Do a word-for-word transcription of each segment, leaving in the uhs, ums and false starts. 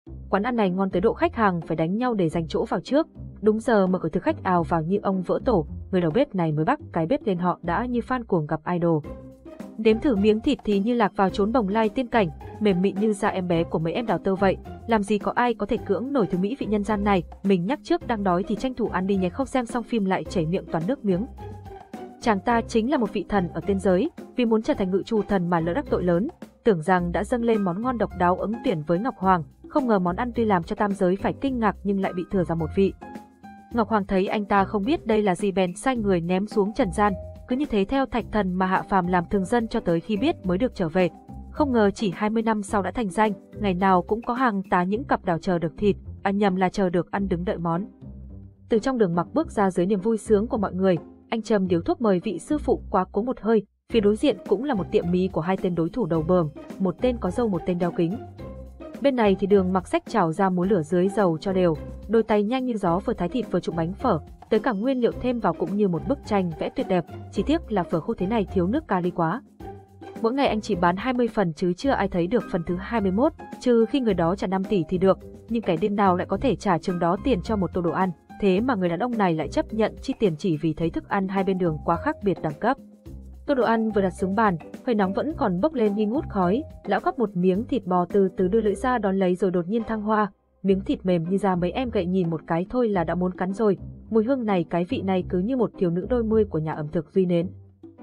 Quán ăn này ngon tới độ khách hàng phải đánh nhau để giành chỗ vào trước. Đúng giờ mở cửa thực khách ào vào như ông vỡ tổ, người đầu bếp này mới bắt cái bếp lên họ đã như fan cuồng gặp idol. Nếm thử miếng thịt thì như lạc vào chốn bồng lai tiên cảnh, mềm mịn như da em bé của mấy em đào tơ vậy. Làm gì có ai có thể cưỡng nổi thứ mỹ vị nhân gian này, mình nhắc trước đang đói thì tranh thủ ăn đi nhé, không xem xong phim lại chảy miệng toàn nước miếng. Chàng ta chính là một vị thần ở tiên giới, vì muốn trở thành ngự trù thần mà lỡ đắc tội lớn, tưởng rằng đã dâng lên món ngon độc đáo ứng tuyển với Ngọc Hoàng, không ngờ món ăn tuy làm cho tam giới phải kinh ngạc nhưng lại bị thừa ra một vị. Ngọc Hoàng thấy anh ta không biết đây là gì bèn sai người ném xuống trần gian, cứ như thế theo thạch thần mà hạ phàm làm thường dân cho tới khi biết mới được trở về. Không ngờ chỉ hai mươi năm sau đã thành danh, ngày nào cũng có hàng tá những cặp đào chờ được thịt, à nhầm là chờ được ăn đứng đợi món. Từ trong đường mặc bước ra dưới niềm vui sướng của mọi người, anh châm điếu thuốc mời vị sư phụ quá cố một hơi. Phía đối diện cũng là một tiệm mì của hai tên đối thủ đầu bờm, một tên có râu một tên đeo kính. Bên này thì Đường Mặc xách chảo ra múa lửa dưới dầu cho đều, đôi tay nhanh như gió vừa thái thịt vừa trụng bánh phở, tới cả nguyên liệu thêm vào cũng như một bức tranh vẽ tuyệt đẹp, chỉ tiếc là phở khô thế này thiếu nước cali quá. Mỗi ngày anh chỉ bán hai mươi phần chứ chưa ai thấy được phần thứ hai mươi mốt, trừ khi người đó trả năm tỷ thì được, nhưng kẻ điên nào lại có thể trả chừng đó tiền cho một tô đồ ăn, thế mà người đàn ông này lại chấp nhận chi tiền chỉ vì thấy thức ăn hai bên đường quá khác biệt đẳng cấp. Tô đồ ăn vừa đặt xuống bàn, hơi nóng vẫn còn bốc lên nghi ngút khói, lão gắp một miếng thịt bò từ từ đưa lưỡi ra đón lấy rồi đột nhiên thăng hoa, miếng thịt mềm như da mấy em gậy nhìn một cái thôi là đã muốn cắn rồi, mùi hương này cái vị này cứ như một thiếu nữ đôi mươi của nhà ẩm thực Duy Nến.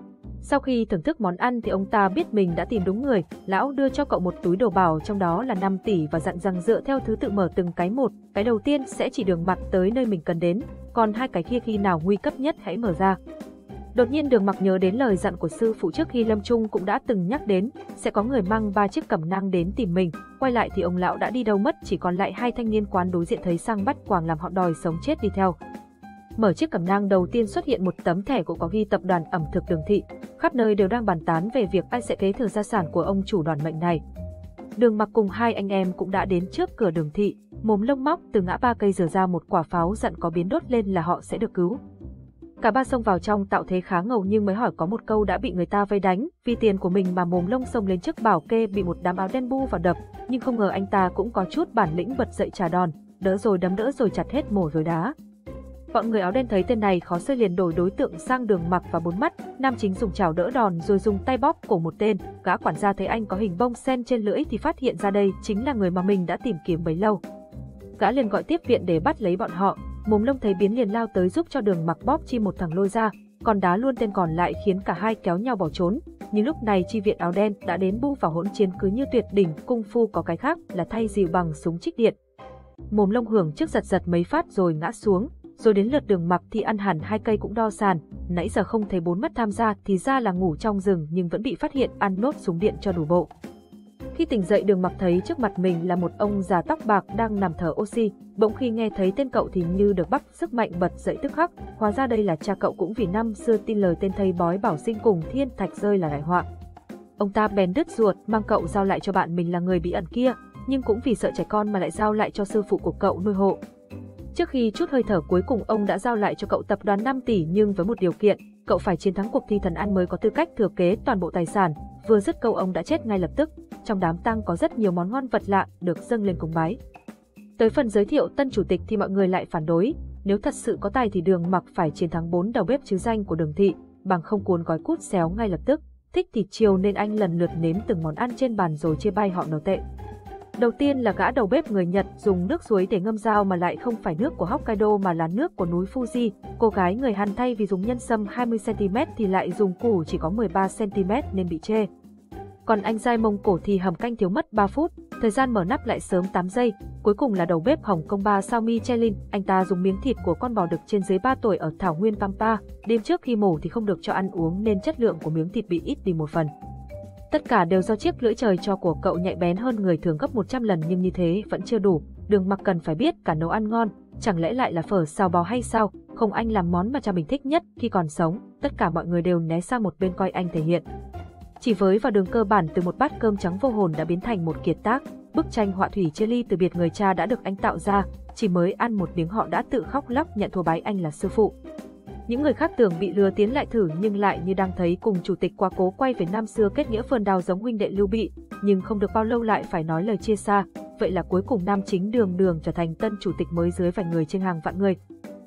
Sau khi thưởng thức món ăn thì ông ta biết mình đã tìm đúng người, lão đưa cho cậu một túi đồ bảo trong đó là năm tỷ và dặn rằng dựa theo thứ tự mở từng cái một, cái đầu tiên sẽ chỉ Đường Mặc tới nơi mình cần đến, còn hai cái kia khi nào nguy cấp nhất hãy mở ra. Đột nhiên Đường Mặc nhớ đến lời dặn của sư phụ trước khi lâm chung cũng đã từng nhắc đến, sẽ có người mang ba chiếc cẩm nang đến tìm mình, quay lại thì ông lão đã đi đâu mất, chỉ còn lại hai thanh niên quán đối diện thấy sang bắt quàng làm họ đòi sống chết đi theo. Mở chiếc cẩm nang đầu tiên xuất hiện một tấm thẻ cũng có ghi tập đoàn ẩm thực Đường Thị, khắp nơi đều đang bàn tán về việc ai sẽ kế thừa gia sản của ông chủ đoàn mệnh này. Đường Mặc cùng hai anh em cũng đã đến trước cửa Đường Thị, mồm lông móc từ ngã ba cây giở ra một quả pháo dặn có biến đốt lên là họ sẽ được cứu. Cả ba xông vào trong tạo thế khá ngầu nhưng mới hỏi có một câu đã bị người ta vây đánh, vì tiền của mình mà mồm lông xông lên trước bảo kê bị một đám áo đen bu vào đập, nhưng không ngờ anh ta cũng có chút bản lĩnh bật dậy trả đòn, đỡ rồi đấm đỡ rồi chặt hết mổ rồi đá. Bọn người áo đen thấy tên này khó chơi liền đổi đối tượng sang Đường Mặc và bốn mắt, nam chính dùng chảo đỡ đòn rồi dùng tay bóp cổ một tên, gã quản gia thấy anh có hình bông sen trên lưỡi thì phát hiện ra đây chính là người mà mình đã tìm kiếm bấy lâu. Gã liền gọi tiếp viện để bắt lấy bọn họ. Mồm lông thấy biến liền lao tới giúp cho Đường Mặc bóp chi một thằng lôi ra, còn đá luôn tên còn lại khiến cả hai kéo nhau bỏ trốn. Nhưng lúc này chi viện áo đen đã đến bu vào hỗn chiến cứ như tuyệt đỉnh cung phu có cái khác là thay dìu bằng súng trích điện. Mồm lông hưởng trước giật giật mấy phát rồi ngã xuống, rồi đến lượt Đường Mặc thì ăn hẳn hai cây cũng đo sàn, nãy giờ không thấy bốn mắt tham gia thì ra là ngủ trong rừng nhưng vẫn bị phát hiện ăn nốt súng điện cho đủ bộ. Khi tỉnh dậy Đường Mặc thấy trước mặt mình là một ông già tóc bạc đang nằm thở oxy, bỗng khi nghe thấy tên cậu thì như được bắt sức mạnh bật dậy tức khắc, hóa ra đây là cha cậu cũng vì năm xưa tin lời tên thầy bói bảo sinh cùng thiên thạch rơi là đại họa. Ông ta bèn đứt ruột mang cậu giao lại cho bạn mình là người bí ẩn kia, nhưng cũng vì sợ trẻ con mà lại giao lại cho sư phụ của cậu nuôi hộ. Trước khi chút hơi thở cuối cùng ông đã giao lại cho cậu tập đoàn năm tỷ nhưng với một điều kiện, cậu phải chiến thắng cuộc thi thần ăn mới có tư cách thừa kế toàn bộ tài sản. Vừa dứt câu ông đã chết ngay lập tức. Trong đám tang có rất nhiều món ngon vật lạ được dâng lên cúng bái. Tới phần giới thiệu tân chủ tịch thì mọi người lại phản đối, nếu thật sự có tài thì Đường Mặc phải chiến thắng bốn đầu bếp chứ danh của Đường Thị, bằng không cuốn gói cút xéo ngay lập tức. Thích thịt chiều nên anh lần lượt nếm từng món ăn trên bàn rồi chia bay họ nấu tệ. Đầu tiên là gã đầu bếp người Nhật dùng nước suối để ngâm dao mà lại không phải nước của Hokkaido mà là nước của núi Fuji. Cô gái người Hàn thay vì dùng nhân sâm hai mươi xăng ti mét thì lại dùng củ chỉ có mười ba xăng ti mét nên bị chê. Còn anh giai Mông Cổ thì hầm canh thiếu mất ba phút, thời gian mở nắp lại sớm tám giây. Cuối cùng là đầu bếp Hồng Kông ba sao Michelin, anh ta dùng miếng thịt của con bò đực trên dưới ba tuổi ở thảo nguyên Pampa, đêm trước khi mổ thì không được cho ăn uống nên chất lượng của miếng thịt bị ít đi một phần. Tất cả đều do chiếc lưỡi trời cho của cậu nhạy bén hơn người thường gấp một trăm lần nhưng như thế vẫn chưa đủ, Đường Mặc cần phải biết cả nấu ăn ngon, chẳng lẽ lại là phở xào bò hay sao, không anh làm món mà cha mình thích nhất khi còn sống, tất cả mọi người đều né sang một bên coi anh thể hiện. Chỉ với vào đường cơ bản từ một bát cơm trắng vô hồn đã biến thành một kiệt tác, bức tranh họa thủy chia ly từ biệt người cha đã được anh tạo ra, chỉ mới ăn một miếng họ đã tự khóc lóc nhận thua bái anh là sư phụ. Những người khác tưởng bị lừa tiến lại thử nhưng lại như đang thấy cùng chủ tịch quá cố quay về năm xưa kết nghĩa vườn đào giống huynh đệ Lưu Bị, nhưng không được bao lâu lại phải nói lời chia xa, vậy là cuối cùng nam chính Đường Đường trở thành tân chủ tịch mới dưới vài người trên hàng vạn người.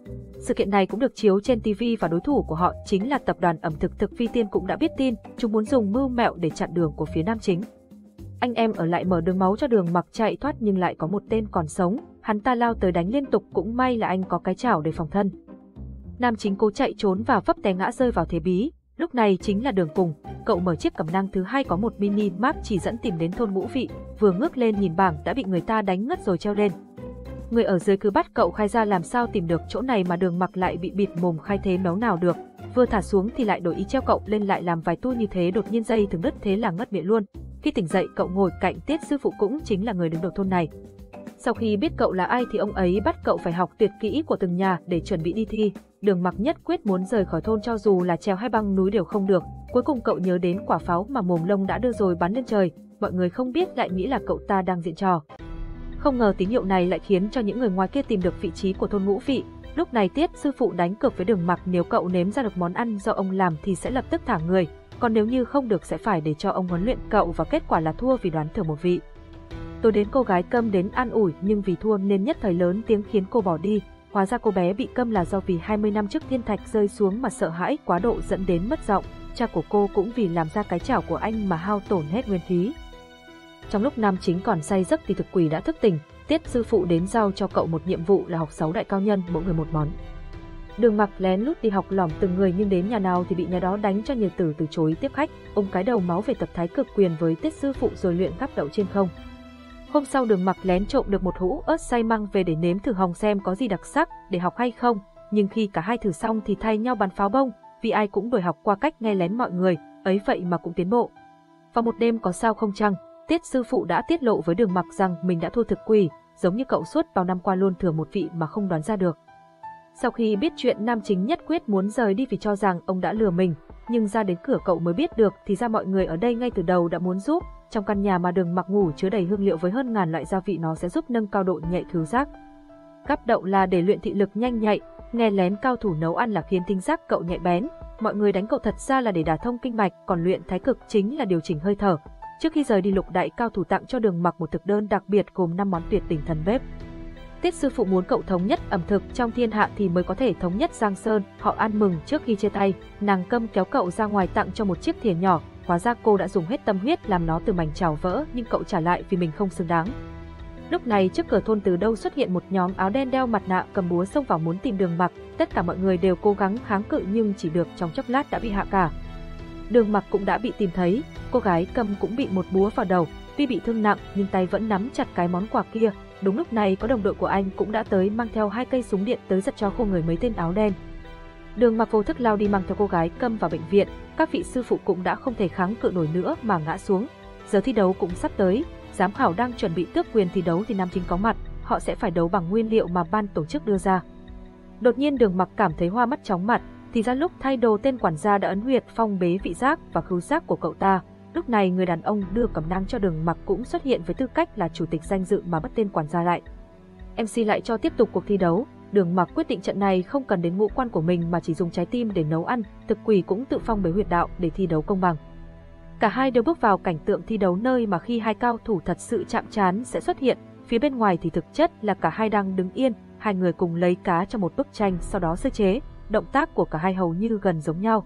Sự kiện này cũng được chiếu trên ti vi và đối thủ của họ chính là tập đoàn ẩm thực Thực Phi Tiên cũng đã biết tin, chúng muốn dùng mưu mẹo để chặn đường của phía nam chính. Anh em ở lại mở đường máu cho Đường Mặc chạy thoát nhưng lại có một tên còn sống, hắn ta lao tới đánh liên tục, cũng may là anh có cái chảo để phòng thân. Nam chính cố chạy trốn và vấp té ngã rơi vào thế bí, lúc này chính là Đường Cùng, cậu mở chiếc cẩm nang thứ hai có một mini map chỉ dẫn tìm đến thôn Ngũ Vị, vừa ngước lên nhìn bảng đã bị người ta đánh ngất rồi treo lên. Người ở dưới cứ bắt cậu khai ra làm sao tìm được chỗ này mà Đường Mặc lại bị bịt mồm khai thế méo nào được, vừa thả xuống thì lại đổi ý treo cậu lên lại làm vài tu như thế, đột nhiên dây thừng đứt thế là ngất miệng luôn. Khi tỉnh dậy cậu ngồi cạnh Tiết sư phụ cũng chính là người đứng đầu thôn này. Sau khi biết cậu là ai thì ông ấy bắt cậu phải học tuyệt kỹ của từng nhà để chuẩn bị đi thi. Đường Mặc nhất quyết muốn rời khỏi thôn cho dù là trèo hay băng núi đều không được. Cuối cùng cậu nhớ đến quả pháo mà mồm lông đã đưa rồi bắn lên trời, mọi người không biết lại nghĩ là cậu ta đang diễn trò. Không ngờ tín hiệu này lại khiến cho những người ngoài kia tìm được vị trí của thôn Ngũ Vị. Lúc này Tiết sư phụ đánh cược với Đường Mặc, nếu cậu nếm ra được món ăn do ông làm thì sẽ lập tức thả người, còn nếu như không được sẽ phải để cho ông huấn luyện cậu, và kết quả là thua vì đoán thưởng một vị. Tối đến cô gái Câm đến an ủi nhưng vì thua nên nhất thời lớn tiếng khiến cô bỏ đi. Hóa ra cô bé bị câm là do vì hai mươi năm trước thiên thạch rơi xuống mà sợ hãi quá độ dẫn đến mất giọng. Cha của cô cũng vì làm ra cái chảo của anh mà hao tổn hết nguyên khí. Trong lúc nam chính còn say giấc thì thực quỷ đã thức tỉnh. Tiết sư phụ đến giao cho cậu một nhiệm vụ là học sáu đại cao nhân, mỗi người một món. Đường Mặc lén lút đi học lỏm từng người nhưng đến nhà nào thì bị nhà đó đánh cho nhiều tử từ chối tiếp khách, ôm cái đầu máu về tập thái cực quyền với Tiết sư phụ rồi luyện gắp đậu trên không. Hôm sau Đường Mặc lén trộm được một hũ ớt xay mang về để nếm thử hòng xem có gì đặc sắc để học hay không, nhưng khi cả hai thử xong thì thay nhau bắn pháo bông, vì ai cũng đổi học qua cách nghe lén mọi người, ấy vậy mà cũng tiến bộ. Vào một đêm có sao không trăng, Tiết sư phụ đã tiết lộ với Đường Mặc rằng mình đã thua thực quỷ, giống như cậu suốt bao năm qua luôn thừa một vị mà không đoán ra được. Sau khi biết chuyện, nam chính nhất quyết muốn rời đi vì cho rằng ông đã lừa mình, nhưng ra đến cửa cậu mới biết được thì ra mọi người ở đây ngay từ đầu đã muốn giúp. Trong căn nhà mà Đường Mặc ngủ chứa đầy hương liệu với hơn ngàn loại gia vị, nó sẽ giúp nâng cao độ nhạy khứu giác. Gắp đậu là để luyện thị lực nhanh nhạy, nghe lén cao thủ nấu ăn là khiến tinh giác cậu nhạy bén. Mọi người đánh cậu thật ra là để đả thông kinh mạch, còn luyện thái cực chính là điều chỉnh hơi thở. Trước khi rời đi, Lục đại cao thủ tặng cho Đường Mặc một thực đơn đặc biệt gồm năm món tuyệt đỉnh thần bếp. Tiết sư phụ muốn cậu thống nhất ẩm thực trong thiên hạ thì mới có thể thống nhất Giang Sơn. Họ ăn mừng trước khi chia tay, nàng Câm kéo cậu ra ngoài tặng cho một chiếc thìa nhỏ. Hóa ra cô đã dùng hết tâm huyết làm nó từ mảnh chảo vỡ, nhưng cậu trả lại vì mình không xứng đáng. Lúc này trước cửa thôn từ đâu xuất hiện một nhóm áo đen đeo mặt nạ cầm búa xông vào muốn tìm Đường Mặc. Tất cả mọi người đều cố gắng kháng cự nhưng chỉ được trong chốc lát đã bị hạ cả. Đường Mặc cũng đã bị tìm thấy, cô gái Câm cũng bị một búa vào đầu, tuy bị thương nặng nhưng tay vẫn nắm chặt cái món quà kia. Đúng lúc này có đồng đội của anh cũng đã tới mang theo hai cây súng điện tới giật cho khô người mấy tên áo đen. Đường Mặc vô thức lao đi mang theo cô gái Câm vào bệnh viện, các vị sư phụ cũng đã không thể kháng cự nổi nữa mà ngã xuống. Giờ thi đấu cũng sắp tới, giám khảo đang chuẩn bị tước quyền thi đấu thì nam chính có mặt, họ sẽ phải đấu bằng nguyên liệu mà ban tổ chức đưa ra. Đột nhiên Đường Mặc cảm thấy hoa mắt chóng mặt, thì ra lúc thay đồ tên quản gia đã ấn huyệt phong bế vị giác và khứu giác của cậu ta. Lúc này người đàn ông đưa cẩm nang cho Đường Mặc cũng xuất hiện với tư cách là chủ tịch danh dự mà bắt tên quản gia lại. em xê lại cho tiếp tục cuộc thi đấu. Đường Mặc quyết định trận này không cần đến ngũ quan của mình mà chỉ dùng trái tim để nấu ăn, thực quỷ cũng tự phong bế huyệt đạo để thi đấu công bằng. Cả hai đều bước vào cảnh tượng thi đấu nơi mà khi hai cao thủ thật sự chạm trán sẽ xuất hiện, phía bên ngoài thì thực chất là cả hai đang đứng yên, hai người cùng lấy cá trong một bức tranh sau đó sơ chế, động tác của cả hai hầu như gần giống nhau.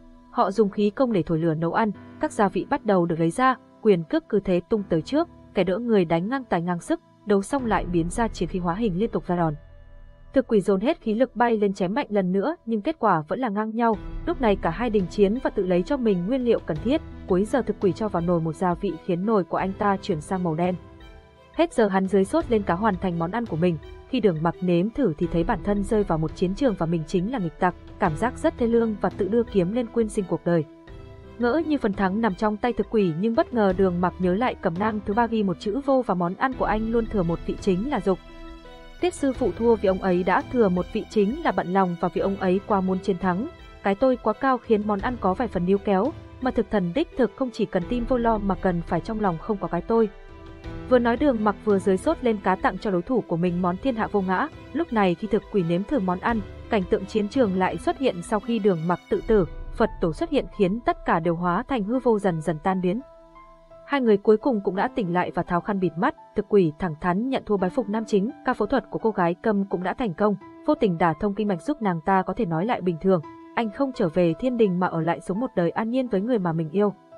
Họ dùng khí công để thổi lửa nấu ăn, các gia vị bắt đầu được lấy ra, quyền cước cứ thế tung tới trước, kẻ đỡ người đánh ngang tài ngang sức, đấu xong lại biến ra chiến khí hóa hình liên tục ra đòn. Thực quỷ dồn hết khí lực bay lên chém mạnh lần nữa nhưng kết quả vẫn là ngang nhau. Lúc này cả hai đình chiến và tự lấy cho mình nguyên liệu cần thiết. Cuối giờ thực quỷ cho vào nồi một gia vị khiến nồi của anh ta chuyển sang màu đen. Hết giờ hắn dưới sốt lên cá hoàn thành món ăn của mình. Khi Đường Mặc nếm thử thì thấy bản thân rơi vào một chiến trường và mình chính là nghịch tặc, cảm giác rất thê lương và tự đưa kiếm lên quyên sinh cuộc đời. Ngỡ như phần thắng nằm trong tay thực quỷ nhưng bất ngờ Đường Mặc nhớ lại cẩm nang thứ ba ghi một chữ vô và món ăn của anh luôn thừa một vị chính là dục. Tiết sư phụ thua vì ông ấy đã thừa một vị chính là bận lòng và vì ông ấy quá muốn chiến thắng. Cái tôi quá cao khiến món ăn có vài phần níu kéo, mà thực thần đích thực không chỉ cần tim vô lo mà cần phải trong lòng không có cái tôi. Vừa nói Đường Mặc vừa dưới sốt lên cá tặng cho đối thủ của mình món thiên hạ vô ngã. Lúc này khi thực quỷ nếm thử món ăn, cảnh tượng chiến trường lại xuất hiện sau khi Đường Mặc tự tử, Phật tổ xuất hiện khiến tất cả đều hóa thành hư vô dần dần tan biến. Hai người cuối cùng cũng đã tỉnh lại và tháo khăn bịt mắt. Thực quỷ thẳng thắn nhận thua bái phục nam chính. Ca phẫu thuật của cô gái Câm cũng đã thành công, vô tình đả thông kinh mạch giúp nàng ta có thể nói lại bình thường. Anh không trở về thiên đình mà ở lại sống một đời an nhiên với người mà mình yêu.